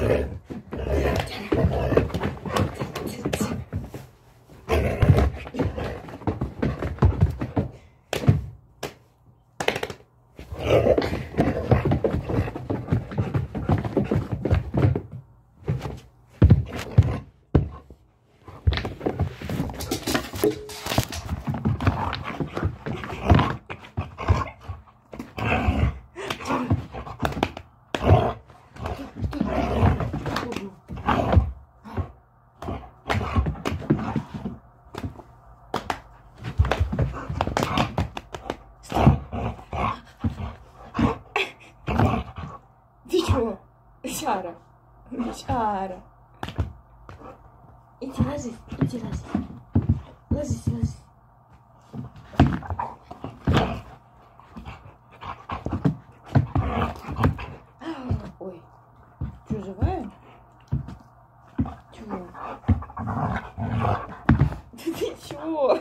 Чара. Чара. Иди ложись, иди ложись. Ложись, ложись. Ой, что, живая? Чего? Ты чего?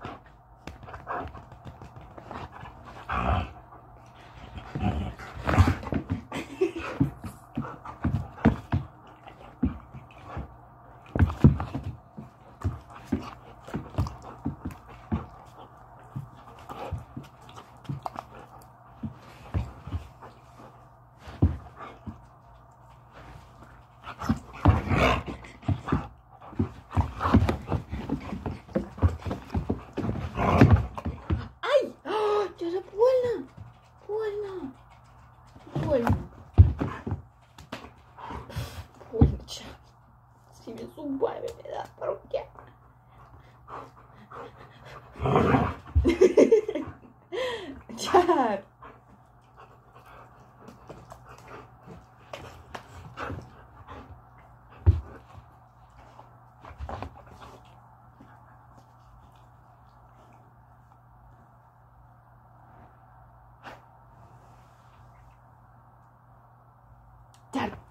Тебе больно? Больно. Больно. Больно, Чар. С теми зубами мне да, по руке. Чар. Чар.